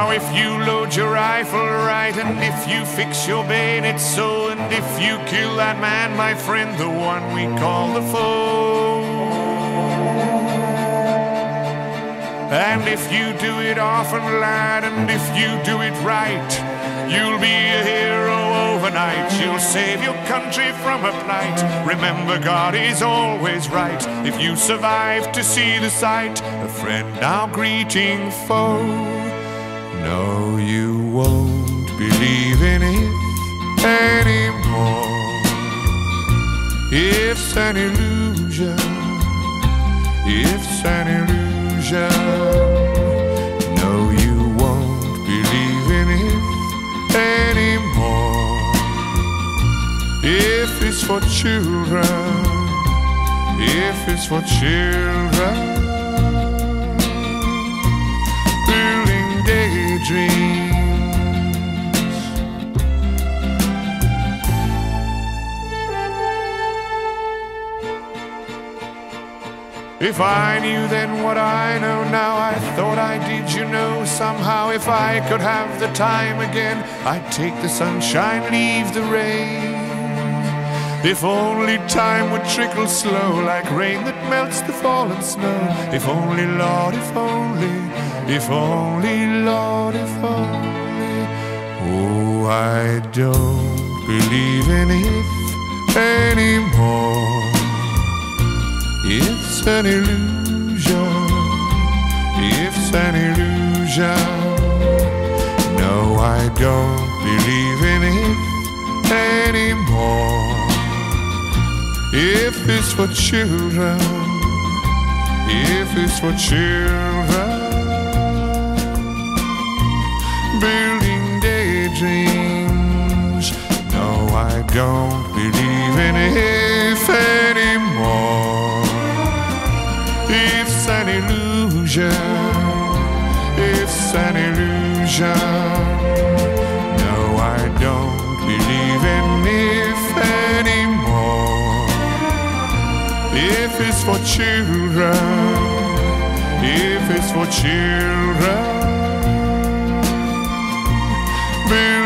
Now if you load your rifle right, and if you fix your bayonet so, and if you kill that man, my friend, the one we call the foe, and if you do it often, lad, and if you do it right, you'll be a hero overnight. You'll save your country from a plight. Remember, God is always right. If you survive to see the sight, a friend now greeting foe. No, you won't believe in it anymore. It's an illusion. It's an illusion. No, you won't believe in it anymore. If it's for children, if it's for children, building daydreams. If I knew then what I know now, I thought I did, you know, somehow. If I could have the time again, I'd take the sunshine, leave the rain. If only time would trickle slow, like rain that melts the fallen snow. If only, Lord, if only, Lord, if only. Oh, I don't believe in it anymore. It's an illusion, it's an illusion. No, I don't believe in it anymore. If it's for children, if it's for children, building daydreams. No, I don't believe in it anymore. It's an illusion, it's an illusion. No, I don't believe in it anymore. If it's for children, if it's for children,